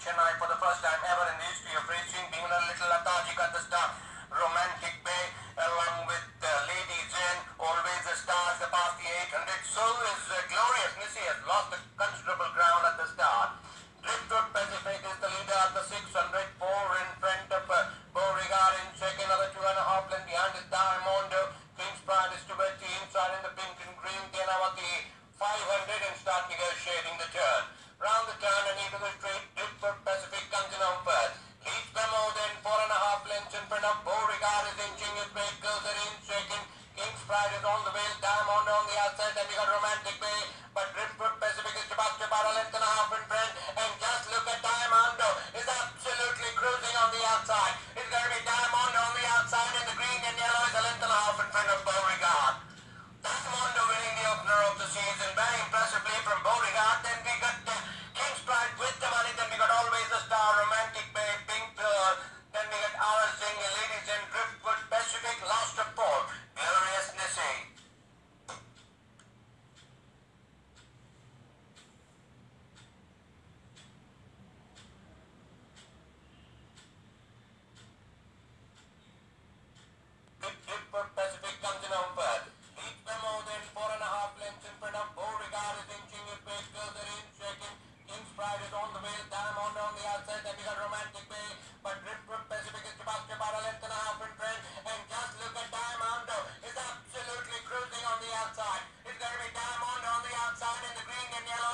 Chennai for the first time ever in the history of racing, being a little lethargic at the start. Romantic Bay, along with Lady Zen, always the stars, the past the 800. So is Glorious Missy, has lost a considerable ground at the start. Driftwood Pacific is the leader at the 600, 4 in front of Beauregard in second, another 2.5 lengths behind is Daiyamondo. King's Pride is towards the inside in the pink and green. They now at the 500 and start negotiating the turn. Round the turn and into the straight, Driftwood Pacific comes in on first. Leads by more than 4.5 lengths in front of Beauregard is inching his way, goes in second. King's Pride is on the way, Daiyamondo on the outside, then we got Romantic Bay, but Driftwood Pacific is about a length and a half in front, and just look at Daiyamondo, is absolutely cruising on the outside. It's going to be Daiyamondo on the outside, and the green and yellow is a length and a half in front of Beauregard. Daiyamondo winning the opener of the season, very impressively from Beauregard. Then we got King's Pride with the money, then we got Always a Star, Romantic Bay, Pink Blur, then we got our Singh, Ladies and Driftwood Pacific, lost a pole. Glorious Missy. Driftwood Pacific comes in on first. Leads by more than 4.5 lengths in front of Beauregard is inching his way, goes in second. King's Pride is on the way, Daiyamondo on the outside, then we got Romantic Bay, but Driftwood Pacific is about a length and a half in front, and just look at Daiyamondo, is absolutely cruising on the outside. It's going to be Daiyamondo on the outside, and the green and yellow